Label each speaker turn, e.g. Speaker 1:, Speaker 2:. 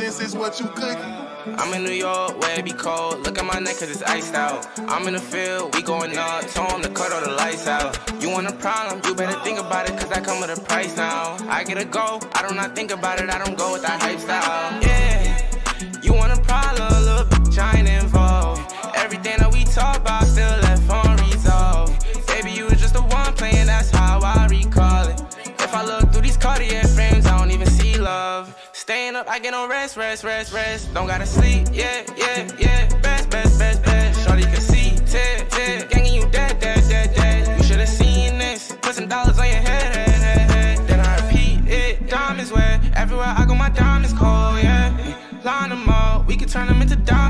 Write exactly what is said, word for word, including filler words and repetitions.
Speaker 1: sense is what you cooking.
Speaker 2: I'm in New York, where it be cold. Look at my neck cause it's iced out. I'm in the field, we going up. Told him to cut all the lights out. You want a problem, you better think about it cause I come with a price now. I get a go, I do not think about it, I don't go with that hype style. Yeah, you want a problem, little bitch, I ain't involved. Everything that we talk about still left unresolved. Baby, you was just the one playing, that's how I recall it. If I look through these Cartier frames, I don't even see love. Staying up, I get no rest, rest, rest, rest. Don't gotta sleep, yeah, yeah, yeah. Best, best, best, best. Shorty can see, tear, tear. Gangin' you dead, dead, dead, dead. You should've seen this. Put some dollars on your head, head, head, head. Then I repeat it. Diamonds wet. Everywhere I go, my diamonds cold, yeah. Line them up, we can turn them into diamonds.